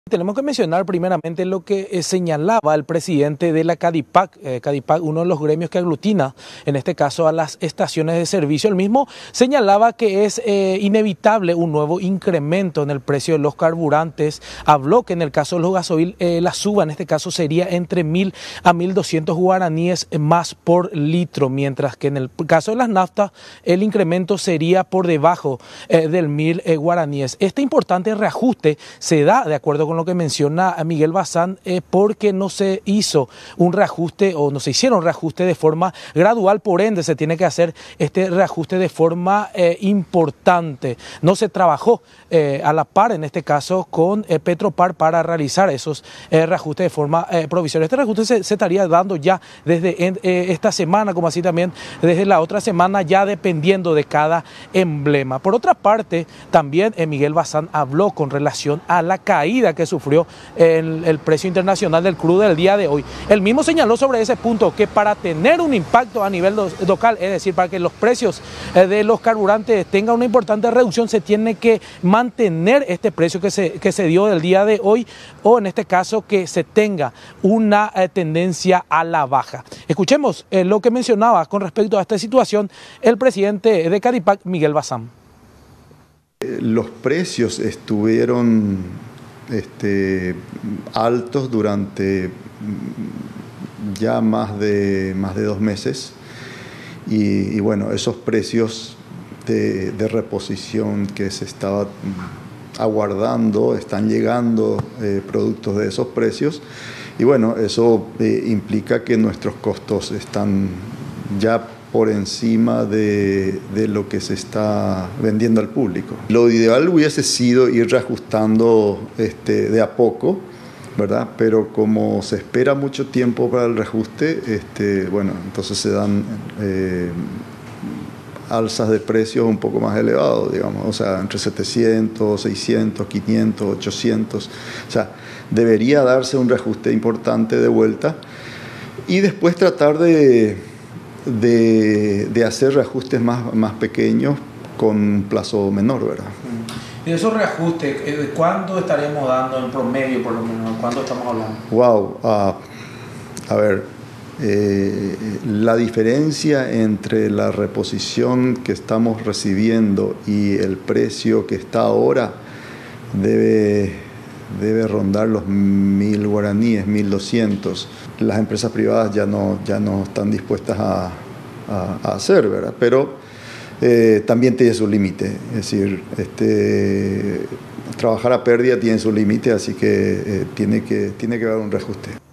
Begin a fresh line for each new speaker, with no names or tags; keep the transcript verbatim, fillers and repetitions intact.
Tenemos que mencionar primeramente lo que eh, señalaba el presidente de la CADIPAC, eh, CADIPAC, uno de los gremios que aglutina, en este caso, a las estaciones de servicio. El mismo señalaba que es eh, inevitable un nuevo incremento en el precio de los carburantes. Habló que en el caso de los gasoil, eh, la suba en este caso sería entre mil a mil doscientos guaraníes más por litro, mientras que en el caso de las naftas, el incremento sería por debajo eh, del mil eh, guaraníes. Este importante reajuste se da, de acuerdo con lo que menciona Miguel Bazán, eh, porque no se hizo un reajuste o no se hicieron reajuste de forma gradual, por ende se tiene que hacer este reajuste de forma eh, importante. No se trabajó eh, a la par, en este caso, con eh, Petropar para realizar esos eh, reajustes de forma eh, provisoria. Este reajuste se, se estaría dando ya desde en, eh, esta semana, como así también desde la otra semana, ya dependiendo de cada emblema. Por otra parte, también eh, Miguel Bazán habló con relación a la caída que sufrió el, el precio internacional del crudo del día de hoy. Él mismo señaló sobre ese punto que para tener un impacto a nivel do, local, es decir, para que los precios eh, de los carburantes tengan una importante reducción, se tiene que mantener este precio que se, que se dio del día de hoy, o en este caso que se tenga una eh, tendencia a la baja. Escuchemos eh, lo que mencionaba con respecto a esta situación el presidente de CADIPAC, Miguel Bazán.
Los precios estuvieron Este, altos durante ya más de, más de dos meses y, y bueno, esos precios de, de reposición que se estaba aguardando, están llegando eh, productos de esos precios y bueno, eso eh, implica que nuestros costos están ya por encima de, de lo que se está vendiendo al público. Lo ideal hubiese sido ir reajustando este, de a poco, ¿verdad? Pero como se espera mucho tiempo para el reajuste, este, bueno, entonces se dan eh, alzas de precios un poco más elevados, digamos, o sea, entre setecientos, seiscientos, quinientos, ochocientos. O sea, debería darse un reajuste importante de vuelta y después tratar de De, de hacer reajustes más, más pequeños con un plazo menor, ¿verdad?
De esos reajustes, ¿cuánto estaríamos dando en promedio, por lo menos? ¿Cuánto estamos hablando?
Wow, uh, a ver, eh, la diferencia entre la reposición que estamos recibiendo y el precio que está ahora debe, debe rondar los mil guaraníes, mil doscientos. Las empresas privadas ya no, ya no están dispuestas a, a, a hacer, ¿verdad? Pero eh, también tiene su límite, es decir, este, trabajar a pérdida tiene su límite, así que, eh, tiene que tiene que haber un reajuste.